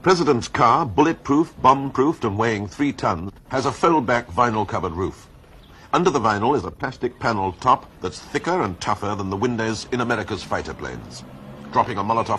President's car, bulletproof, bomb-proofed and weighing 3 tons, has a fold-back vinyl-covered roof. Under the vinyl is a plastic panel top that's thicker and tougher than the windows in America's fighter planes. Dropping a Molotov